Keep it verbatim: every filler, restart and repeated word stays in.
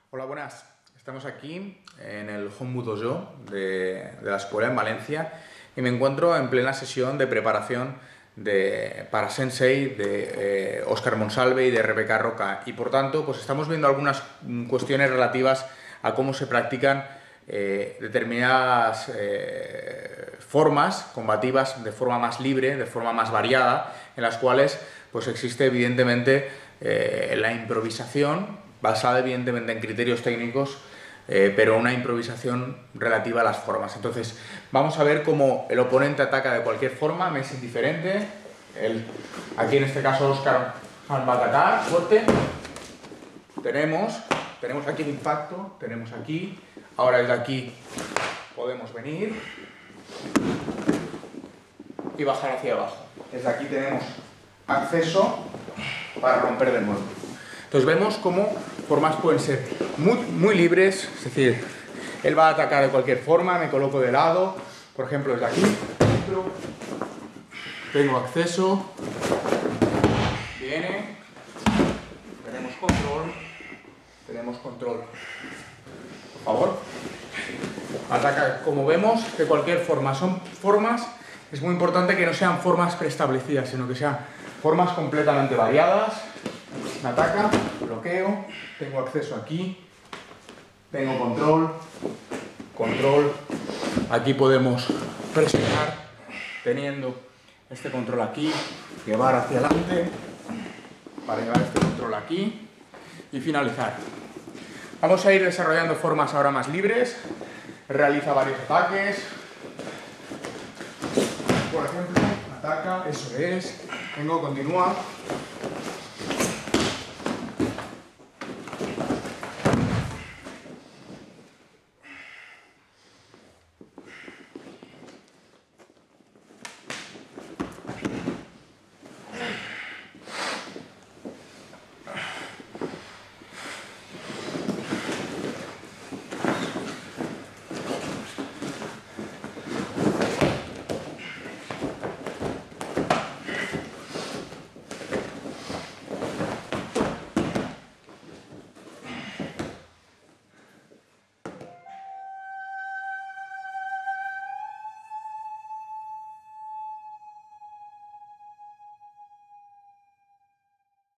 Hola, buenas. Estamos aquí en el Hombu Dojo de, de la escuela en Valencia y me encuentro en plena sesión de preparación de, para Sensei de eh, Óscar Monsalve y de Rebeca Roca, y por tanto pues estamos viendo algunas cuestiones relativas a cómo se practican eh, determinadas eh, formas combativas de forma más libre, de forma más variada, en las cuales pues existe evidentemente eh, la improvisación basada evidentemente en criterios técnicos, eh, pero una improvisación relativa a las formas. Entonces vamos a ver cómo el oponente ataca de cualquier forma, me es indiferente. El, aquí en este caso Óscar va a atacar fuerte. Tenemos, tenemos aquí el impacto, tenemos aquí, ahora desde aquí podemos venir y bajar hacia abajo. Desde aquí tenemos acceso para romper de nuevo. Entonces vemos cómo formas pueden ser muy, muy libres, es decir, él va a atacar de cualquier forma, me coloco de lado, por ejemplo desde aquí, dentro, tengo acceso, viene, tenemos control, tenemos control, por favor, ataca, como vemos, de cualquier forma, son formas, es muy importante que no sean formas preestablecidas, sino que sean formas completamente variadas. Me ataca, bloqueo, tengo acceso aquí, tengo control, control, aquí podemos presionar teniendo este control aquí, llevar hacia adelante para llevar este control aquí y finalizar. Vamos a ir desarrollando formas ahora más libres, realiza varios ataques, por ejemplo, ataca, eso es, tengo, continúa.